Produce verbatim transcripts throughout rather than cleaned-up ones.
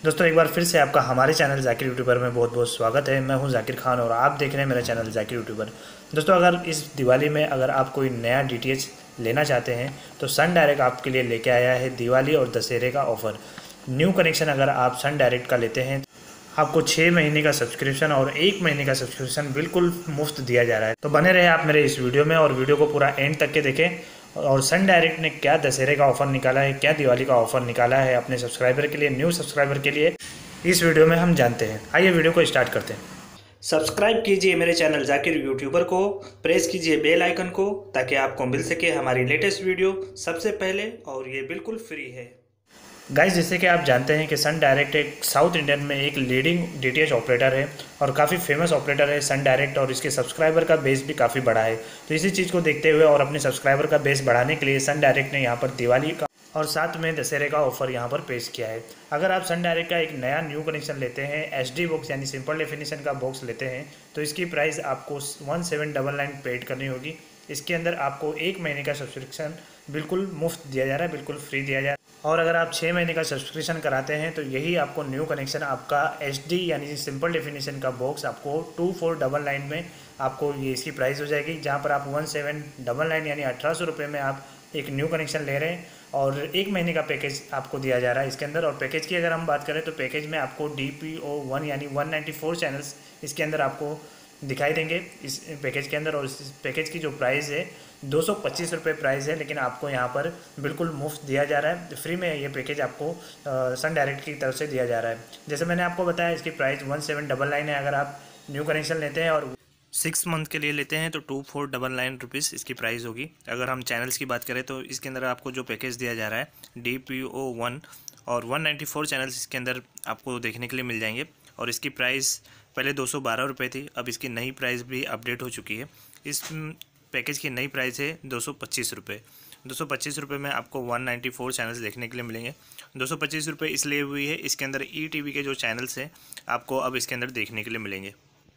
दोस्तों एक बार फिर से आपका हमारे चैनल जाकिर यूट्यूबर में बहुत बहुत स्वागत है। मैं हूं जाकिर खान और आप देख रहे हैं मेरा चैनल जाकिर यूट्यूबर। दोस्तों अगर इस दिवाली में अगर आप कोई नया डीटीएच लेना चाहते हैं तो सन डायरेक्ट आपके लिए लेके आया है दिवाली और दशहरे का ऑफ़र। न्यू कनेक्शन अगर आप सन डायरेक्ट का लेते हैं आपको छः महीने का सब्सक्रिप्शन और एक महीने का सब्सक्रिप्शन बिल्कुल मुफ्त दिया जा रहा है। तो बने रहे आप मेरे इस वीडियो में और वीडियो को पूरा एंड तक के देखें। और सन डायरेक्ट ने क्या दशहरे का ऑफ़र निकाला है, क्या दिवाली का ऑफ़र निकाला है अपने सब्सक्राइबर के लिए, न्यू सब्सक्राइबर के लिए, इस वीडियो में हम जानते हैं। आइए वीडियो को स्टार्ट करते हैं। सब्सक्राइब कीजिए मेरे चैनल जाकिर यूट्यूबर को, प्रेस कीजिए बेल आइकन को ताकि आपको मिल सके हमारी लेटेस्ट वीडियो सबसे पहले, और ये बिल्कुल फ्री है। गाइस, जैसे कि आप जानते हैं कि सन डायरेक्ट एक साउथ इंडियन में एक लीडिंग डीटीएच ऑपरेटर है और काफ़ी फेमस ऑपरेटर है सन डायरेक्ट, और इसके सब्सक्राइबर का बेस भी काफ़ी बड़ा है। तो इसी चीज़ को देखते हुए और अपने सब्सक्राइबर का बेस बढ़ाने के लिए सन डायरेक्ट ने यहाँ पर दिवाली का और साथ में दशहरे का ऑफर यहाँ पर पेश किया है। अगर आप सन डायरेक्ट का एक नया न्यू कनेक्शन लेते हैं, एचडी बॉक्स यानी सिंपल डेफिनेशन का बॉक्स लेते हैं, तो इसकी प्राइस आपको one seven double nine paid करनी होगी। इसके अंदर आपको एक महीने का सब्सक्रिप्शन बिल्कुल मुफ्त दिया जा रहा है, बिल्कुल फ्री दिया जा रहा है। और अगर आप छः महीने का सब्सक्रिप्शन कराते हैं तो यही आपको न्यू कनेक्शन आपका एचडी यानी सिंपल डेफिनेशन का बॉक्स आपको टू फोर डबल नाइन में आपको ये इसकी प्राइस हो जाएगी, जहाँ पर आप वन सेवन डबल नाइन यानी अठारह सौ रुपये में आप एक न्यू कनेक्शन ले रहे हैं और एक महीने का पैकेज आपको दिया जा रहा है इसके अंदर। और पैकेज की अगर हम बात करें तो पैकेज में आपको डी पी ओ वन यानी वन नाइन्टी फोर चैनल्स इसके अंदर आपको दिखाई देंगे इस पैकेज के अंदर। और इस पैकेज की जो प्राइस है दो सौ पच्चीस रुपये प्राइस है, लेकिन आपको यहाँ पर बिल्कुल मुफ्त दिया जा रहा है, फ्री में ये पैकेज आपको सन डायरेक्ट की तरफ से दिया जा रहा है। जैसे मैंने आपको बताया इसकी price one seven double nine है। अगर आप न्यू कनेक्शन लेते हैं और सिक्स मंथ के लिए लेते हैं तो two four double nine rupees इसकी प्राइस होगी। अगर हम चैनल्स की बात करें तो इसके अंदर आपको जो पैकेज दिया जा रहा है डी पी ओ वन और वन नाइन्टी फोर चैनल्स इसके अंदर आपको देखने के लिए मिल जाएंगे। और इसकी प्राइस पहले दो सौ बारह रुपये थी, अब इसकी नई प्राइस भी अपडेट हो चुकी है। इस पैकेज की नई प्राइस है दो सौ पच्चीस रुपये। दो सौ पच्चीस रुपये में आपको वन नाइन्टी फोर चैनल्स देखने के लिए मिलेंगे। दो सौ पच्चीस रुपये इसलिए हुई है, इसके अंदर ई टी वी के जो चैनल्स हैं आपको अब इसके अंदर देखने के लिए मिलेंगे।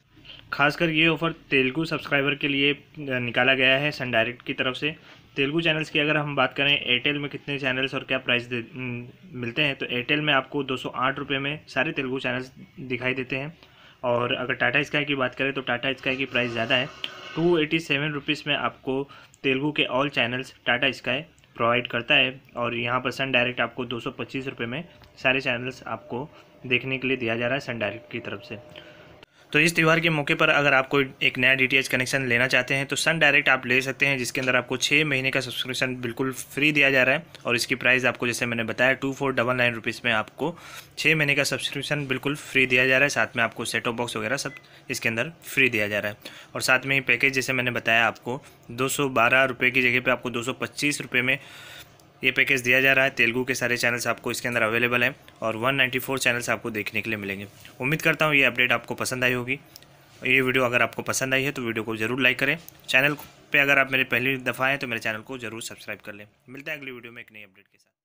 खासकर ये ऑफ़र तेलुगु सब्सक्राइबर के लिए निकाला गया है सन डायरेक्ट की तरफ से। तेलुगु चैनल्स की अगर हम बात करें एयरटेल में कितने चैनल्स और क्या प्राइस मिलते हैं, तो एयरटेल में आपको दो सौ आठ रुपये में सारे तेलुगु चैनल्स दिखाई देते हैं। और अगर टाटा स्काई की बात करें तो टाटा स्काई की प्राइस ज़्यादा है, टू एटी सेवन रुपीज़ में आपको तेलुगु के all channels Tata Sky provide करता है। और यहाँ पर सन डायरेक्ट आपको दो सौ पच्चीस रुपये में सारे चैनल्स आपको देखने के लिए दिया जा रहा है सन डायरेक्ट की तरफ से। तो इस त्यौहार के मौके पर अगर आप कोई एक नया डीटीएच कनेक्शन लेना चाहते हैं तो सन डायरेक्ट आप ले सकते हैं, जिसके अंदर आपको छः महीने का सब्सक्रिप्शन बिल्कुल फ्री दिया जा रहा है। और इसकी प्राइस आपको जैसे मैंने बताया two four double nine rupees में आपको छः महीने का सब्सक्रिप्शन बिल्कुल फ्री दिया जा रहा है। साथ में आपको सेट टॉप बॉक्स वगैरह सब इसके अंदर फ्री दिया जा रहा है। और साथ में ही पैकेज जैसे मैंने बताया आपको दो सौ बारह रुपये की जगह पर आपको दो सौ पच्चीस रुपये में ये पैकेज दिया जा रहा है। तेलुगु के सारे चैनल्स आपको इसके अंदर अवेलेबल हैं और वन नाइन्टी फोर चैनल्स आपको देखने के लिए मिलेंगे। उम्मीद करता हूँ ये अपडेट आपको पसंद आई होगी। ये वीडियो अगर आपको पसंद आई है तो वीडियो को ज़रूर लाइक करें। चैनल पे अगर आप मेरे पहली दफ़ा हैं तो मेरे चैनल को ज़रूर सब्सक्राइब कर लें। मिलते हैं अगली वीडियो में एक नई अपडेट के साथ।